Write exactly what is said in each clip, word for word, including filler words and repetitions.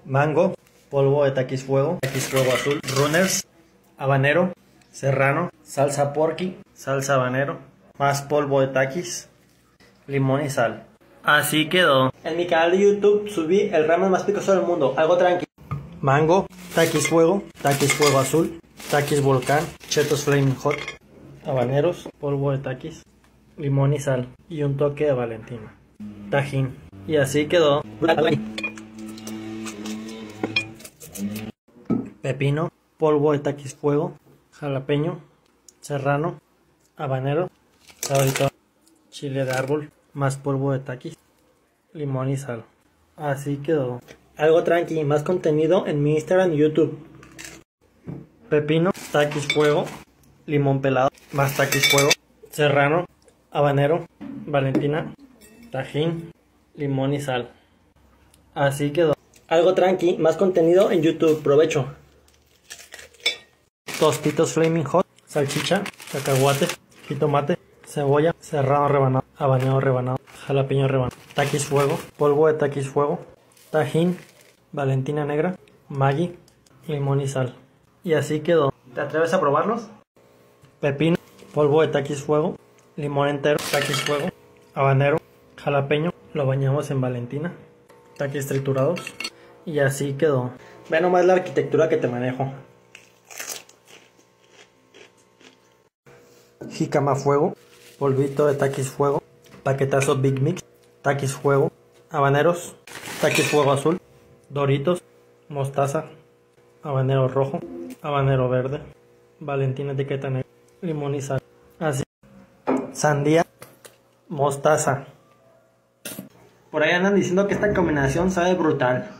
mango, polvo de taquis fuego, taquis fuego azul, runners, habanero, serrano, salsa porky, salsa habanero, más polvo de taquis, limón y sal. Así quedó. En mi canal de YouTube subí el ramen más picoso del mundo, algo tranqui. Mango, taquis fuego, taquis fuego azul, taquis volcán, chetos flaming hot, habaneros, polvo de taquis, limón y sal y un toque de Valentina, tajín. Y así quedó. Pepino, polvo de taquis fuego, jalapeño, serrano, habanero, sabrito, chile de árbol, más polvo de taquis, limón y sal. Así quedó. Algo tranqui, más contenido en mi Instagram y YouTube. Pepino, taquis fuego, limón pelado, más taquis fuego, serrano, habanero, Valentina, tajín, limón y sal. Así quedó. Algo tranqui, más contenido en YouTube. Provecho. Tostitos flaming hot, salchicha, cacahuate, jitomate, cebolla, serrano rebanado, habanero rebanado, jalapeño rebanado, taquis fuego, polvo de taquis fuego, tajín, Valentina negra, Maggi, limón y sal. Y así quedó. ¿Te atreves a probarlos? Pepino, polvo de taquis fuego, limón entero, taquis fuego, habanero, jalapeño, lo bañamos en Valentina, taquis triturados. Y así quedó. Ve nomás la arquitectura que te manejo. Jícama fuego, polvito de taquis fuego, paquetazo Big Mix, taquis fuego, habaneros, taquis fuego azul, Doritos, mostaza, habanero rojo, habanero verde, Valentina etiqueta negra, limón y sal. Así. Sandía, mostaza. Por ahí andan diciendo que esta combinación sabe brutal.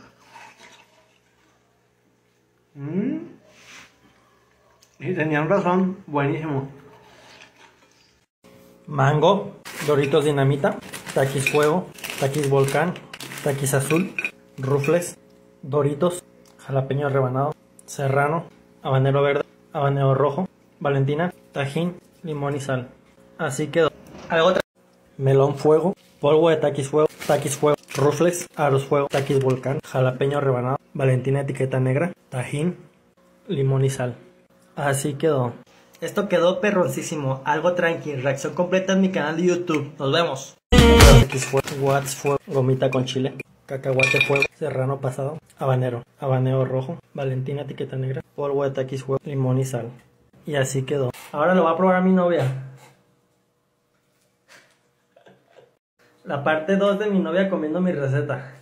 Mm. Y tenían razón, buenísimo. Mango, Doritos dinamita, taquis fuego, taquis volcán, taquis azul, rufles, Doritos, jalapeño rebanado, serrano, habanero verde, habanero rojo, Valentina, tajín, limón y sal. Así quedó. Algo tra melón fuego, polvo de taquis fuego, taquis fuego, rufles, aros fuego, taquis volcán, jalapeño rebanado, Valentina etiqueta negra, tajín, limón y sal. Así quedó. Esto quedó perroncísimo, algo tranqui, reacción completa en mi canal de YouTube. Nos vemos. Taquis fuego, Watts fuego, gomita con chile, cacahuate fuego, serrano pasado, habanero, habanero rojo, Valentina etiqueta negra, polvo de taquis fuego, limón y sal. Y así quedó. Ahora lo va a probar a mi novia. La parte dos de mi novia comiendo mi receta.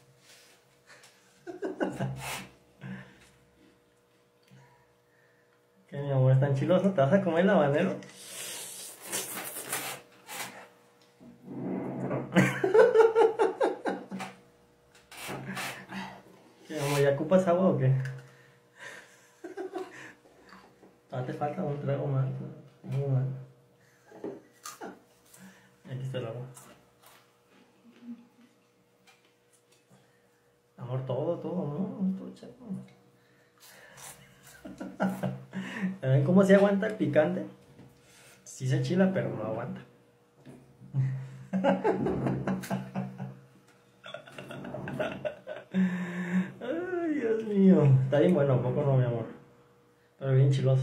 Que mi amor, es tan chiloso. ¿Te vas a comer el habanero? ¿Qué, amor, ya ocupas agua o qué? Ah, te falta un trago más. Muy mal. Aquí está el agua. Amor, todo, todo, ¿no? Todo chato. ¿Ven cómo se aguanta el picante? Sí se chila, pero no aguanta. Ay, Dios mío. Está bien bueno, poco no, mi amor. Pero bien chiloso.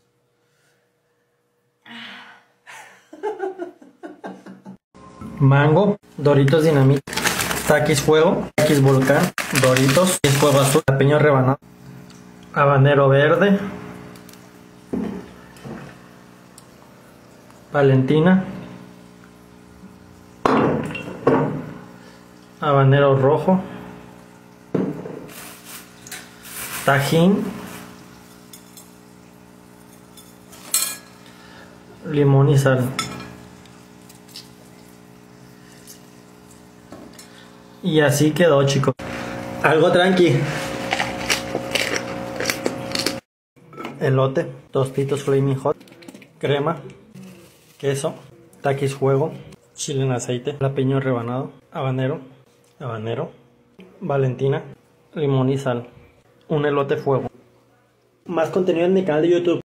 Mango, Doritos dinamita, taquis fuego, taquis volcán, Doritos, taquis fuego azul, jalapeño rebanado, habanero verde, Valentina, habanero rojo, tajín, limón y sal. Y así quedó, chicos. Algo tranqui. Elote, tostitos flaming hot, crema, queso, taquis fuego, chile en aceite, jalapeño rebanado, habanero, habanero, Valentina, limón y sal. Un elote fuego. Más contenido en mi canal de YouTube.